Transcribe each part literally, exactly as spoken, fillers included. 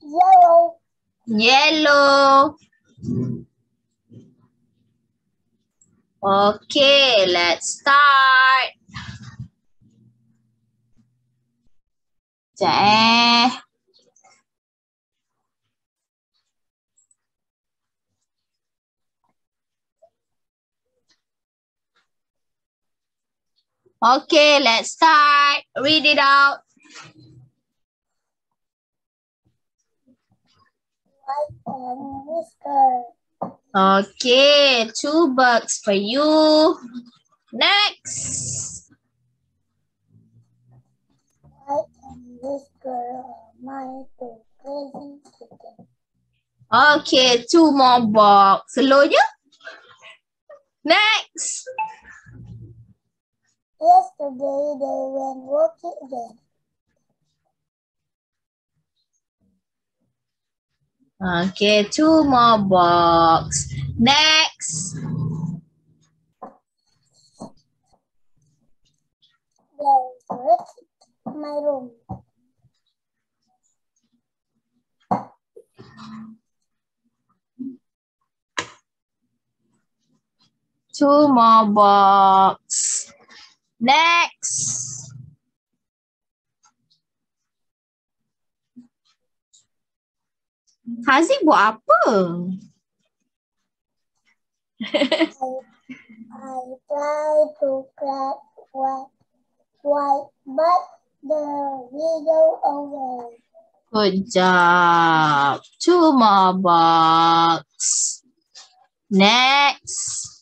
Yellow. Yellow. Okay, let's start. Sekejap eh. Okay, let's start. Read it out. White and whisker. Okay, two bucks for you. Next. White and whisker are my two crazy kittens. Okay, two more box. Slownya. Next. Yesterday they went walking again. Okay, two more box. Next. There's a rat in my room. Two more box. Next. Haziq buat apa? I, I tried to crack white, white, but the window away. Good job. Two more box. Next.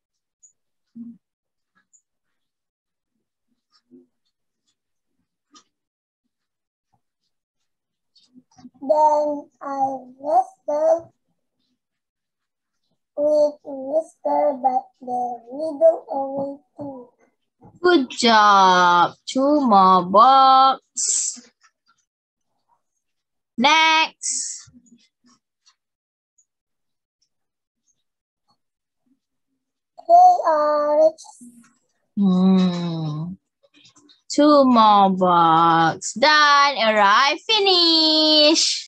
Then I wrestled with whisker, but the window away too. Good job. Two more box. Next. They are rich. Hmm. Two more box. Done. Alright, finish.